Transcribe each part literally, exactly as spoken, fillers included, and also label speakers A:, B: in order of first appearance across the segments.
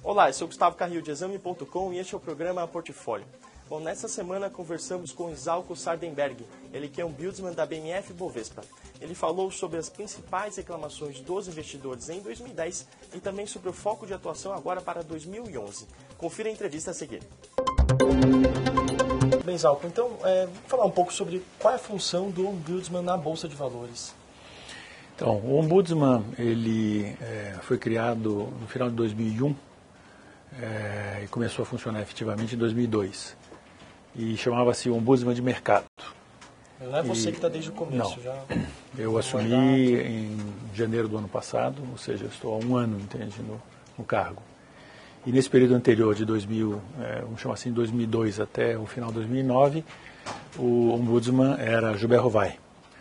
A: Olá, eu sou Gustavo Carrillo de Exame ponto com e este é o programa Portfólio. Bom, nesta semana conversamos com Isalco Sardenberg, ele que é um Ombudsman da B M F Bovespa. Ele falou sobre as principais reclamações dos investidores em dois mil e dez e também sobre o foco de atuação agora para dois mil e onze. Confira a entrevista a seguir. Bem, Isalco, então, é, vamos falar um pouco sobre qual é a função do Ombudsman na Bolsa de Valores.
B: Então, o Ombudsman ele, é, foi criado no final de dois mil e um é, e começou a funcionar efetivamente em dois mil e dois. E chamava-se Ombudsman de Mercado.
A: Não é você
B: e,
A: que está desde o começo?
B: Não,
A: já
B: eu assumi em janeiro do ano passado, ou seja, eu estou há um ano, entende, no, no cargo. E nesse período anterior, de dois mil, é, vamos chamar assim, dois mil e dois até o final de dois mil e nove, o Ombudsman era Gilbert Rovai.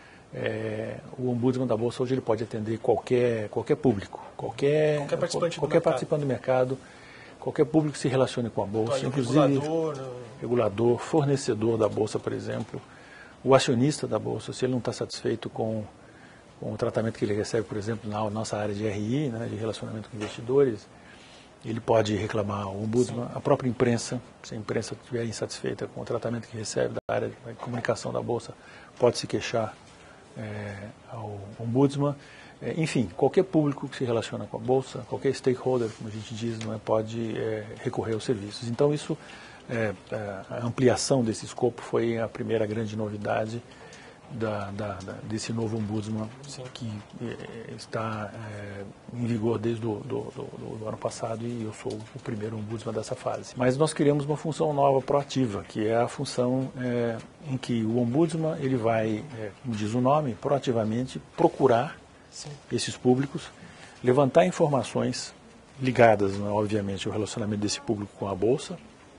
B: É, o Ombudsman da Bolsa hoje ele pode atender qualquer, qualquer público, qualquer,
A: qualquer participante,
B: qualquer
A: do,
B: participante do mercado, qualquer público que se relacione com a Bolsa,
A: então,
B: inclusive
A: regulador,
B: regulador, fornecedor da Bolsa, por exemplo, o acionista da Bolsa, se ele não está satisfeito com, com o tratamento que ele recebe, por exemplo, na nossa área de R I, né, de relacionamento com investidores, ele pode reclamar ao Ombudsman. Sim. A própria imprensa, se a imprensa estiver insatisfeita com o tratamento que recebe da área de comunicação da Bolsa, pode se queixar É, ao Ombudsman. É, enfim, qualquer público que se relaciona com a Bolsa, qualquer stakeholder, como a gente diz, não é, pode é, recorrer aos serviços. Então, isso, é, a ampliação desse escopo foi a primeira grande novidade da, da, da, desse novo Ombudsman. Sim. Que é, está é, em vigor desde o do, do, do ano passado e eu sou o primeiro Ombudsman dessa fase. Mas nós criamos uma função nova proativa, que é a função é, em que o Ombudsman ele vai, é, como diz o nome, proativamente procurar Sim. esses públicos, levantar informações ligadas, né, obviamente, ao relacionamento desse público com a Bolsa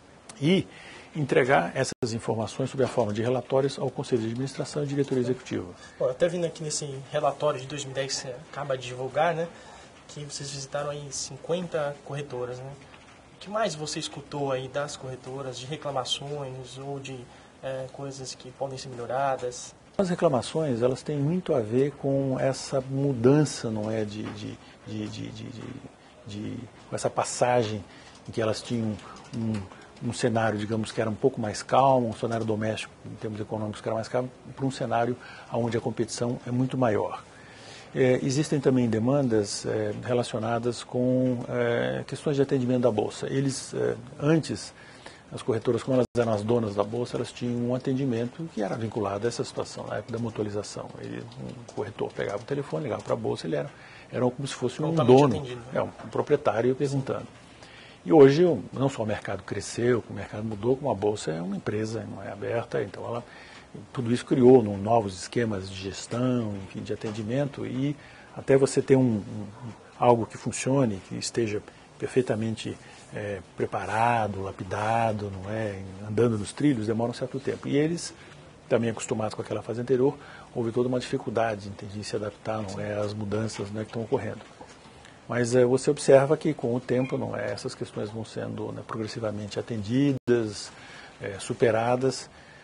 B: e entregar essas informações sob a forma de relatórios ao Conselho de Administração e Diretoria Executiva.
A: Bom, até vindo aqui nesse relatório de dois mil e dez que você acaba de divulgar, né, que vocês visitaram aí cinquenta corretoras, né? O que mais você escutou aí das corretoras, de reclamações ou de é, coisas que podem ser melhoradas?
B: As reclamações, elas têm muito a ver com essa mudança, não é, de, de, de, de, de, de, de com essa passagem em que elas tinham um um cenário, digamos, que era um pouco mais calmo, um cenário doméstico, em termos econômicos, que era mais calmo, para um cenário onde a competição é muito maior. É, existem também demandas é, relacionadas com é, questões de atendimento da Bolsa. Eles, é, antes, as corretoras, como elas eram as donas da Bolsa, elas tinham um atendimento que era vinculado a essa situação, na época da motorização. Ele, um corretor pegava o telefone, ligava para a Bolsa, ele era, era como se fosse um dono, atendido, né? é, um proprietário perguntando. E hoje, não só o mercado cresceu, o mercado mudou, como a Bolsa é uma empresa, não é aberta, então ela, tudo isso criou no, novos esquemas de gestão, enfim, de atendimento, e até você ter um, um, algo que funcione, que esteja perfeitamente é, preparado, lapidado, não é, andando nos trilhos, demora um certo tempo. E eles, também acostumados com aquela fase anterior, houve toda uma dificuldade entende, em se adaptar não é, às mudanças não é, que estão ocorrendo. Mas é, você observa que com o tempo não é, essas questões vão sendo né, progressivamente atendidas, é, superadas,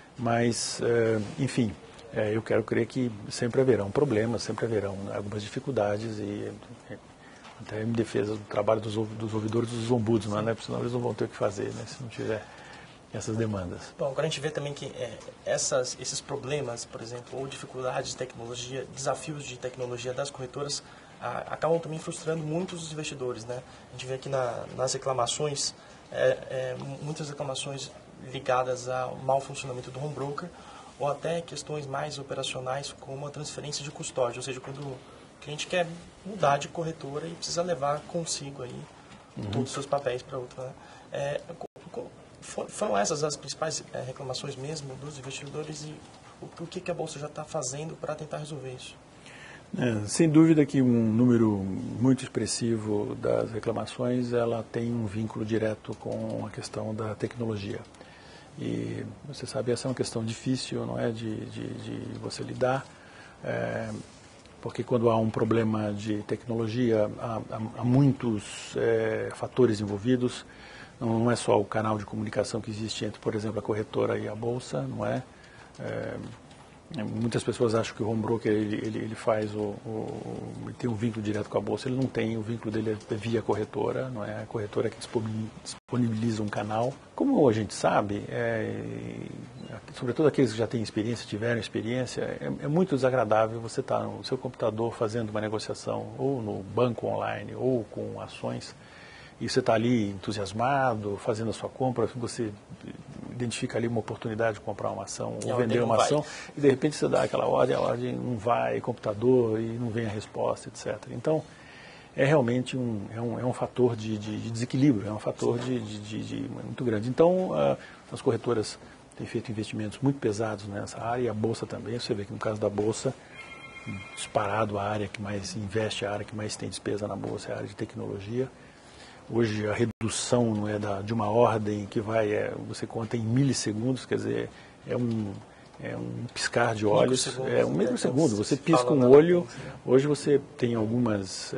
B: mas, é, enfim, é, eu quero crer que sempre haverão problemas, sempre haverão né, algumas dificuldades e é, até em defesa do trabalho dos, dos ouvidores dos ombudsman, né, porque senão eles não vão ter o que fazer né, se não tiver essas demandas.
A: Bom, agora a gente vê também que é, essas, esses problemas, por exemplo, ou dificuldades de tecnologia, desafios de tecnologia das corretoras, a, acabam também frustrando muitos dos investidores, né? A gente vê aqui na, nas reclamações, é, é, muitas reclamações ligadas ao mau funcionamento do home broker, ou até questões mais operacionais, como a transferência de custódia, ou seja, quando o cliente quer mudar de corretora e precisa levar consigo aí uhum. todos os seus papéis para outra. Né? É, foram essas as principais é, reclamações mesmo dos investidores e o, o que, que a Bolsa já está fazendo para tentar resolver isso?
B: É, sem dúvida que um número muito expressivo das reclamações ela tem um vínculo direto com a questão da tecnologia. E você sabe, essa é uma questão difícil, não é, de, de, de você lidar, é, porque quando há um problema de tecnologia, há, há, há muitos é, fatores envolvidos, não, não é só o canal de comunicação que existe entre, por exemplo, a corretora e a Bolsa, não é? é Muitas pessoas acham que o home broker ele, ele, ele faz o, o, ele tem um vínculo direto com a bolsa. Ele não tem, o vínculo dele é via corretora, não é a corretora que disponibiliza um canal. Como a gente sabe, é, sobretudo aqueles que já têm experiência, tiveram experiência, é, é muito desagradável você estar no seu computador fazendo uma negociação ou no banco online ou com ações. E você está ali entusiasmado, fazendo a sua compra, você identifica ali uma oportunidade de comprar uma ação ou vender uma ação, e de repente você dá aquela ordem, a ordem não vai, computador, e não vem a resposta, etcétera. Então, é realmente um, é um, é um fator de, de, de desequilíbrio, é um fator de, de, de, de muito grande. Então, uh, as corretoras têm feito investimentos muito pesados nessa área, e a Bolsa também. Você vê que no caso da Bolsa, disparado a área que mais investe, a área que mais tem despesa na Bolsa é a área de tecnologia. Hoje a redução não é da, de uma ordem que vai, é, você conta em milissegundos, quer dizer, é um, é um piscar de olhos, é um microsegundo, você pisca um olho, hoje você tem algumas,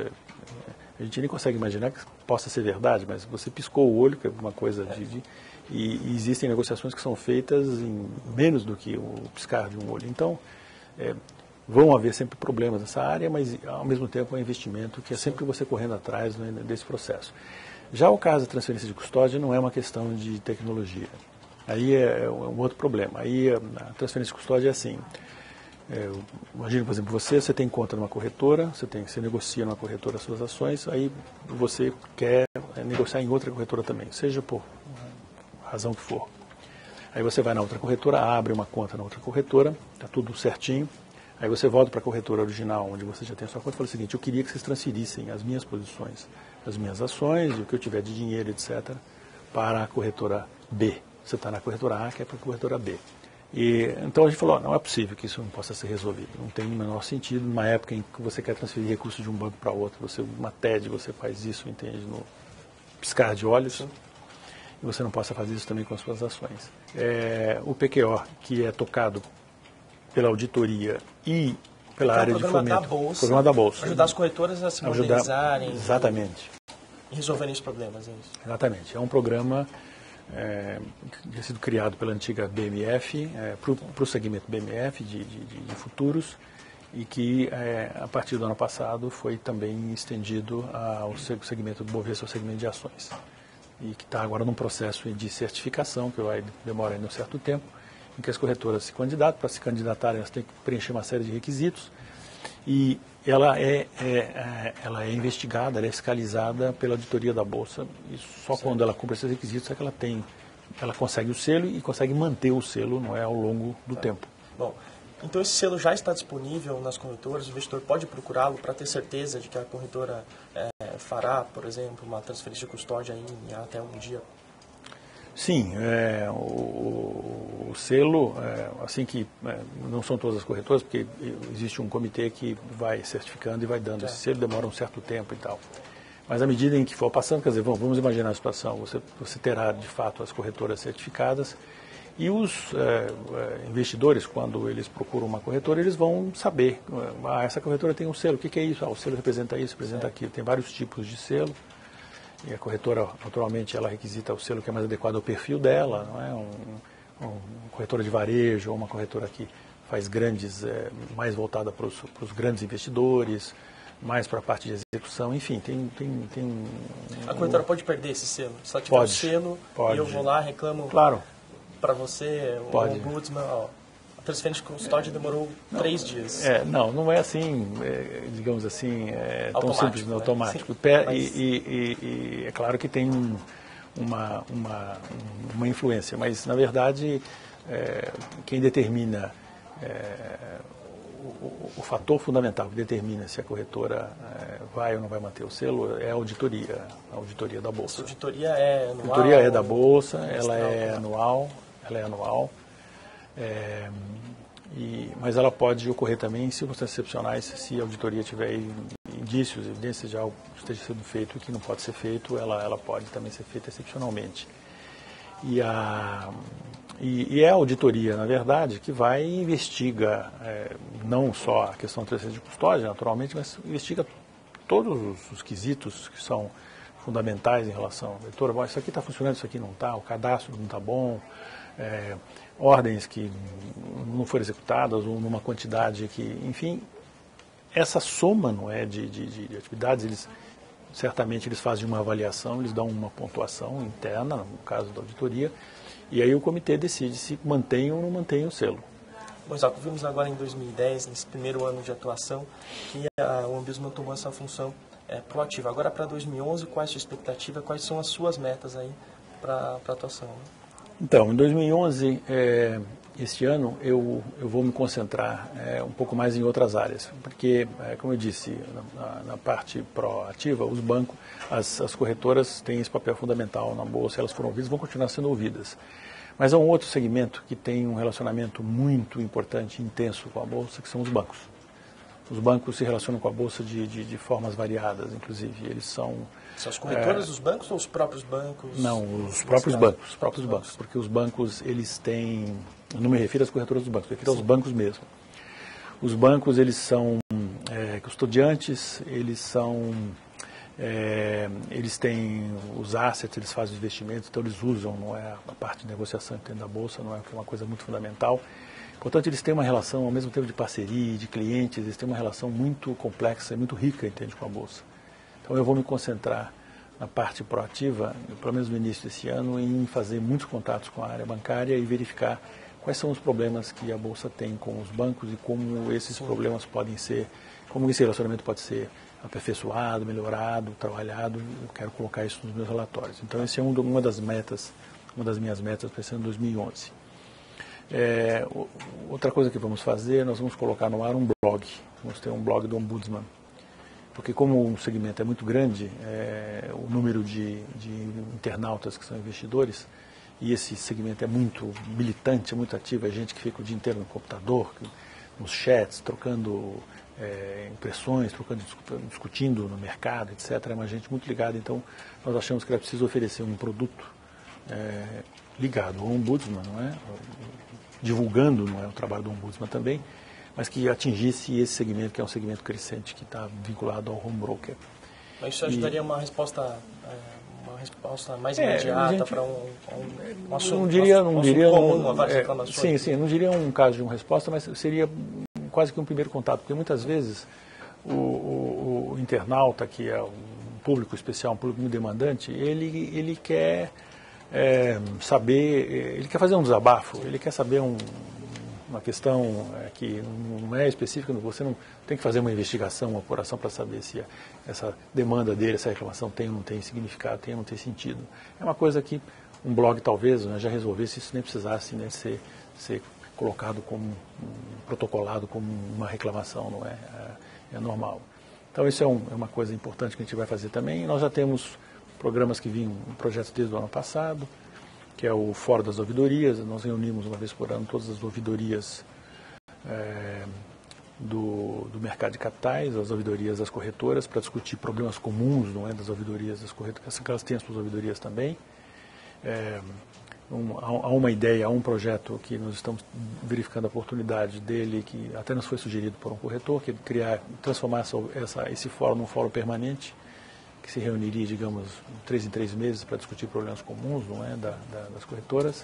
B: a gente nem consegue imaginar que possa ser verdade, mas você piscou o olho, que é uma coisa de, de e, e existem negociações que são feitas em menos do que o piscar de um olho. Então, é, vão haver sempre problemas nessa área, mas ao mesmo tempo é um investimento que é sempre você correndo atrás, né, desse processo. Já o caso da transferência de custódia não é uma questão de tecnologia. Aí é um outro problema. Aí a transferência de custódia é assim. É, imagina, por exemplo, você, você tem conta numa corretora, você, tem, você negocia numa corretora as suas ações, aí você quer negociar em outra corretora também, seja por razão que for. Aí você vai na outra corretora, abre uma conta na outra corretora, está tudo certinho. Aí você volta para a corretora original, onde você já tem a sua conta, e fala o seguinte: eu queria que vocês transferissem as minhas posições, as minhas ações, o que eu tiver de dinheiro, etcétera, para a corretora B. Você está na corretora A, que é para a corretora B. E, então a gente falou: não é possível que isso não possa ser resolvido. Não tem o menor sentido. Numa época em que você quer transferir recursos de um banco para outro, você, uma T E D, você faz isso, entende, no piscar de olhos. E você não possa fazer isso também com as suas ações. É, o P Q O, que é tocado pela auditoria e pela então, área de fomento,
A: da Bolsa,
B: programa da Bolsa,
A: ajudar as corretoras a se
B: ajudar,
A: modernizarem,
B: exatamente,
A: e resolverem os problemas, é isso?
B: Exatamente, é um programa é, que tinha sido criado pela antiga B M F, é, para o segmento B M F de, de, de futuros, e que é, a partir do ano passado foi também estendido ao segmento do Bovespa, ao segmento de ações, e que está agora num processo de certificação, que vai demorar ainda um certo tempo, em que as corretoras se candidatam. Para se candidatarem, elas têm que preencher uma série de requisitos, e ela é, é, ela é investigada, ela é fiscalizada pela auditoria da Bolsa, e só certo. Quando ela cumpre esses requisitos é que ela tem, ela consegue o selo e consegue manter o selo, não é, ao longo do tá. tempo.
A: Bom, então esse selo já está disponível nas corretoras, o investidor pode procurá-lo para ter certeza de que a corretora é, fará, por exemplo, uma transferência de custódia em até um dia?
B: Sim, é, o, o selo, é, assim que é, não são todas as corretoras, porque existe um comitê que vai certificando e vai dando. É. Esse selo demora um certo tempo e tal. Mas à medida em que for passando, quer dizer, vamos, vamos imaginar a situação, você, você terá de fato as corretoras certificadas e os é, investidores, quando eles procuram uma corretora, eles vão saber, ah, essa corretora tem um selo, o que, que é isso? Ah, o selo representa isso, representa aquilo, tem vários tipos de selo. E a corretora, naturalmente, ela requisita o selo que é mais adequado ao perfil dela, não é? Um, um, uma corretora de varejo ou uma corretora que faz grandes, é, mais voltada para os grandes investidores, mais para a parte de execução, enfim, tem... tem, tem um,
A: a corretora um... pode perder esse selo? Se ela tiver
B: pode,
A: um selo
B: pode.
A: E eu vou lá, reclamo
B: claro.
A: para você, o ombudsman, ó, a transferência de custódia demorou não, três dias.
B: É, não, não é assim, é, digamos assim, é, tão simples, né? Automático.
A: Sim,
B: mas... e, e, e, e é claro que tem um, uma, uma, uma influência, mas na verdade é, quem determina, é, o, o fator fundamental que determina se a corretora é, vai ou não vai manter o selo é a auditoria, a auditoria da Bolsa.
A: Essa auditoria é anual?
B: A auditoria é da Bolsa, ela é anual, ela é anual. É, e, mas ela pode ocorrer também em circunstâncias excepcionais, se a auditoria tiver indícios, evidências de algo que esteja sendo feito e que não pode ser feito, ela, ela pode também ser feita excepcionalmente. E, a, e, e é a auditoria, na verdade, que vai e investiga é, não só a questão da transferência de custódia, naturalmente, mas investiga todos os, os quesitos que são fundamentais em relação à leitura. Bom, isso aqui está funcionando, isso aqui não está, o cadastro não está bom, é, ordens que não foram executadas ou numa quantidade que, enfim, essa soma, não é, de, de, de atividades, eles certamente eles fazem uma avaliação, eles dão uma pontuação interna, no caso da auditoria, e aí o comitê decide se mantém ou não mantém o selo.
A: Bom, Isaac, vimos agora em dois mil e dez, nesse primeiro ano de atuação, que a, o Ombudsman tomou essa função é, proativa. Agora, para dois mil e onze, qual é a sua expectativa, quais são as suas metas aí para a atuação?
B: Então, em dois mil e onze, é, este ano, eu, eu vou me concentrar é, um pouco mais em outras áreas, porque, é, como eu disse, na, na parte proativa, os bancos, as, as corretoras têm esse papel fundamental na Bolsa, elas foram ouvidas, vão continuar sendo ouvidas. Mas há um outro segmento que tem um relacionamento muito importante e intenso com a Bolsa, que são os bancos. Os bancos se relacionam com a Bolsa de, de, de formas variadas, inclusive. Eles são...
A: São as corretoras é, dos bancos ou os próprios bancos?
B: Não, os próprios bancos, os próprios bancos, porque os bancos, eles têm... Eu não me refiro às corretoras dos bancos, eu me refiro aos bancos mesmo. Os bancos, eles são é, custodiantes, eles são... É, eles têm os assets, eles fazem os investimentos, então eles usam, não é, a parte de negociação dentro da Bolsa, não é, que é uma coisa muito fundamental. Portanto, eles têm uma relação, ao mesmo tempo de parceria, de clientes, eles têm uma relação muito complexa e muito rica, entende, com a Bolsa. Então eu vou me concentrar na parte proativa, pelo menos no início desse ano, em fazer muitos contatos com a área bancária e verificar quais são os problemas que a Bolsa tem com os bancos e como esses Sim. problemas podem ser, como esse relacionamento pode ser aperfeiçoado, melhorado, trabalhado. Eu quero colocar isso nos meus relatórios. Então, essa é um, uma das metas, uma das minhas metas para esse ano dois mil e onze. É, outra coisa que vamos fazer, nós vamos colocar no ar um blog. Vamos ter um blog do Ombudsman. Porque como o segmento é muito grande, é, o número de, de internautas que são investidores, e esse segmento é muito militante, é muito ativo, é gente que fica o dia inteiro no computador, nos chats, trocando é, impressões, trocando, discutindo no mercado, etcétera. É uma gente muito ligada, então nós achamos que era preciso oferecer um produto é, ligado ao Ombudsman, não é? Divulgando, não é, o trabalho do Ombudsman também, mas que atingisse esse segmento, que é um segmento crescente, que está vinculado ao home broker.
A: Mas isso ajudaria e, uma resposta... É... uma resposta mais imediata é, para um, um, um assunto,
B: não diria, não
A: um
B: diria,
A: comum,
B: não,
A: várias
B: é,
A: reclamações.
B: Sim, sim, não diria um caso de uma resposta, mas seria quase que um primeiro contato, porque muitas vezes o, o, o internauta, que é um público especial, um público muito demandante, ele, ele quer é, saber, ele quer fazer um desabafo, ele quer saber um, uma questão é, que não é específica, você não tem que fazer uma investigação, uma apuração para saber se essa demanda dele, essa reclamação tem ou não tem significado, tem ou não tem sentido. É uma coisa que um blog talvez, né, já resolvesse, isso nem precisasse, né, ser, ser colocado como, um, protocolado como uma reclamação, não é? É, é normal. Então isso é, um, é uma coisa importante que a gente vai fazer também. E nós já temos programas que vinham, projetos desde o ano passado, que é o Fórum das Ouvidorias. Nós reunimos uma vez por ano todas as ouvidorias é, do, do mercado de capitais, as ouvidorias das corretoras, para discutir problemas comuns, não é, das ouvidorias das corretoras, que elas têm as suas ouvidorias também. É, um, há uma ideia, há um projeto que nós estamos verificando a oportunidade dele, que até nos foi sugerido por um corretor, que é criar, transformar essa, essa, esse fórum num fórum permanente, que se reuniria, digamos, três em três meses para discutir problemas comuns, não é, da, da, das corretoras.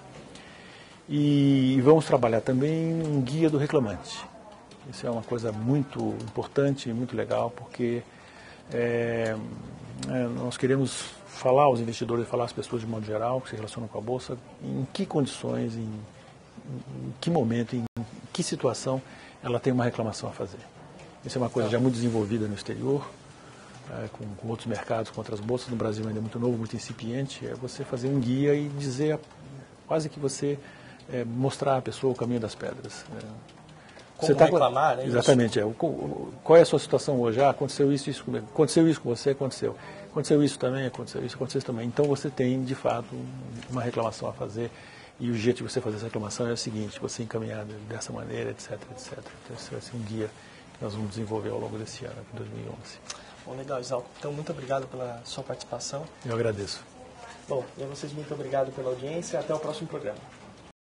B: E vamos trabalhar também um guia do reclamante. Isso é uma coisa muito importante e muito legal, porque é, é, nós queremos falar aos investidores, falar às pessoas de modo geral que se relacionam com a Bolsa, em que condições, em, em que momento, em que situação ela tem uma reclamação a fazer. Isso é uma coisa já muito desenvolvida no exterior, É, com, com outros mercados, com outras bolsas. No Brasil ainda é muito novo, muito incipiente. É você fazer um guia e dizer, quase que você é, mostrar à pessoa o caminho das pedras. É.
A: Como
B: Você tá,
A: reclamar, é
B: exatamente. É, o, o, qual é a sua situação hoje? Ah, aconteceu isso, isso comigo. Aconteceu isso com você, aconteceu. Aconteceu isso também, aconteceu isso, aconteceu isso também. Então você tem, de fato, uma reclamação a fazer. E o jeito de você fazer essa reclamação é o seguinte, você encaminhar dessa maneira, etc, etcétera. Então esse vai ser um guia que nós vamos desenvolver ao longo desse ano, de dois mil e onze.
A: Bom, legal, Exalco. Então, muito obrigado pela sua participação.
B: Eu agradeço.
A: Bom, e a vocês, muito obrigado pela audiência. Até o próximo programa.